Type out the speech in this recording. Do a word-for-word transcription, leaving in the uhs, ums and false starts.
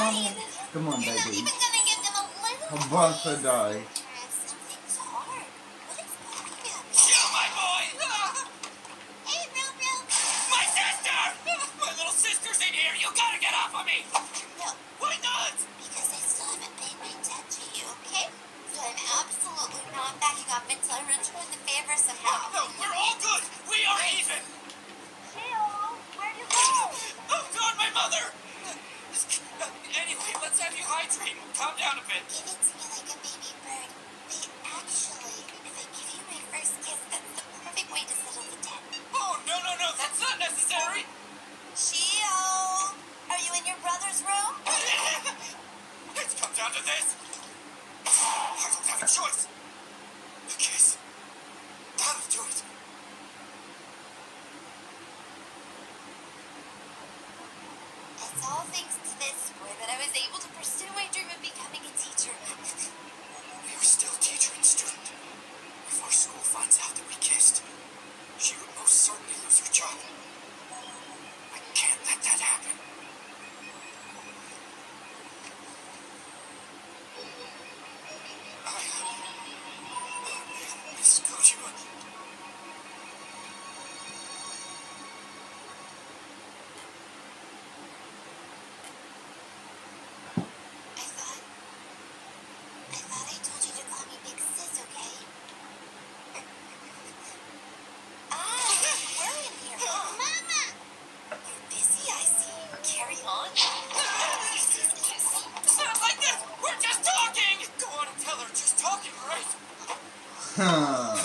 Mommy. Come on, You're not baby. even gonna give them a little How about to die? Something's hard. What is wrong? You, my boy! Hey, Real Real. My sister! My little sister's in here! You gotta get off of me! No, Why not? because I still haven't paid my debt to you, okay? So I'm absolutely not backing up until I return the favor somehow. No, we're all good! We are even! Jill, where'd you go? Oh, God, my mother! Anyway, let's have you hydrate. Calm down a bit. Give it to me like a baby bird. Wait, actually, if I give you my first kiss, that's the perfect way to settle the debt. Oh, no, no, no, that's not necessary! Shio, are you in your brother's room? It's come down to this. I don't have a choice. A kiss. That'll do it. It's all thanks to this boy that I was able to pursue my dream of becoming a teacher. You're still teacher and student. If our school finds out that we kissed, she would most certainly lose her job. I can't let that happen. I, uh, Miss Kojima. I thought... I thought I told you to call me Big Sis, okay? Ah, we're in here. Mama! You're busy, I see. Carry on. It's not like this! We're just talking! Go on and tell her, just talking, right? Huh.